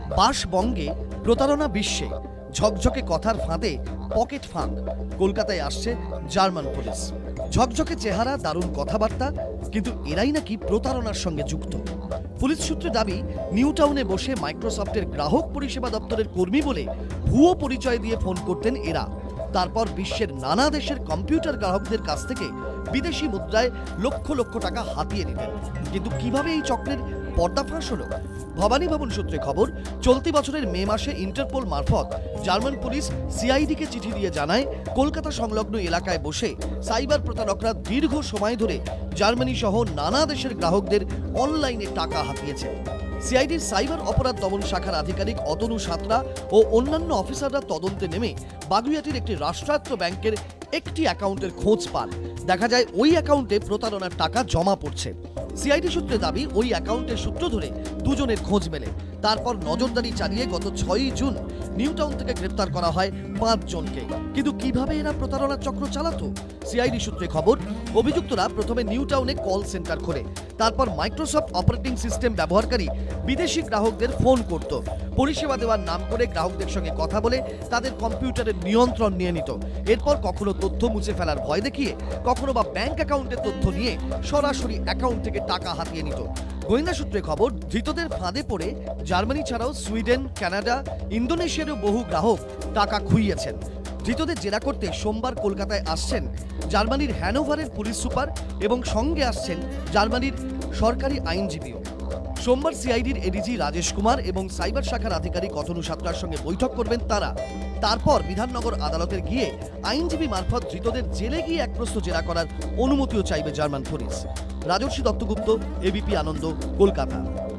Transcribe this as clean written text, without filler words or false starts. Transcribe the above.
বাসবঙ্গে প্রতারণা বিশ্বে ঝকঝকে কথার ফাঁদে পকেট ফাঁদ। কলকাতায় আসছে জার্মান পুলিশ। ঝকঝকে চেহারা, দারুণ কথাবার্তা, কিন্তু এরাই নাকি প্রতারণার সঙ্গে যুক্ত। পুলিশ সূত্রে দাবি, নিউ টাউনে বসে মাইক্রোসফটের গ্রাহক পরিষেবা দপ্তরের কর্মী বলে ভুয়ো পরিচয় দিয়ে ফোন করতেন এরা। তারপর বিশ্বের নানা দেশের কম্পিউটার গ্রাহকদের কাছ থেকে বিদেশি মুদ্রায় লক্ষ লক্ষ টাকা হাতিয়ে নিতেন। কিন্তু কিভাবে এই চক্রের পর্দাফাঁস হলো? ভবানী ভবন সূত্রে খবর, চলতি বছরের মে মাসে ইন্টারপোল মারফত জার্মান পুলিশ সিআইডিকে চিঠি দিয়ে জানায়, কলকাতা সংলগ্ন এলাকায় বসে সাইবার প্রতারকরা দীর্ঘ সময় ধরে জার্মানি সহ নানা দেশের গ্রাহকদের অনলাইনে টাকা হাতিয়েছে। সিআইডির সাইবার অপরাধ দমন শাখার আধিকারিক অতনু সাঁতরা ও অন্যান্য অফিসাররা তদন্তে নেমে বাগুইআটির একটি রাষ্ট্রায়ত্ত ব্যাংকের একটি অ্যাকাউন্টের খোঁজ পান। দেখা যায় ওই অ্যাকাউন্টে প্রতারণার টাকা জমা পড়ছে। সিআইডি সূত্রে দাবি, ওই অ্যাকাউন্টের সূত্র ধরে দুজনের খোঁজ মেলে। তারপর নজরদারি চালিয়ে গত 6ই জুন নিউ টাউন থেকে গ্রেপ্তার করা হয় 5 জনকে। কিন্তু কিভাবে এরা প্রতারণার চক্র চালাতো? সিআইডি সূত্রে খবর, অভিযুক্তরা প্রথমে নিউ টাউনে কল সেন্টার খোলে। তারপর মাইক্রোসফট অপারেটিং সিস্টেম ব্যবহারকারী বিদেশি গ্রাহকদের ফোন করত। পরিষেবা দেওয়ার নাম করে গ্রাহকদের সঙ্গে কথা বলে তাদের কম্পিউটারের নিয়ন্ত্রণ নিয়ে নিত। এরপর কখনো তথ্য মুছে ফেলার ভয় দেখিয়ে, কখনো বা ব্যাংক অ্যাকাউন্টের তথ্য নিয়ে সরাসরি অ্যাকাউন্ট থেকে টাকা হাতিয়ে নিত। গোয়েন্দা সূত্রে খবর, ধৃতদের ফাঁদে পড়ে জার্মানি ছাড়াও সুইডেন, কানাডা, ইন্দোনেশিয়ারও বহু গ্রাহক টাকা খুইয়েছেন। ধৃতদের জেরা করতে সোমবার কলকাতায় আসছেন জার্মানির হ্যানোভারের পুলিশ সুপার এবং সঙ্গে আসছেন জার্মানির সরকারি আইনজীবীও। সোমবার সিআইডির এডিজি রাজেশ কুমার এবং সাইবার শাখার আধিকারিক অতনু সাঁতরার সঙ্গে বৈঠক করবেন তারা। তারপর বিধাননগর আদালতের গিয়ে আইনজীবী মারফত ধৃতদের জেলে গিয়ে এক প্রশ্ন জেরা করার অনুমতিও চাইবে জার্মান পুলিশ। রাজর্ষি দত্তগুপ্ত, এবিপি আনন্দ, কলকাতা।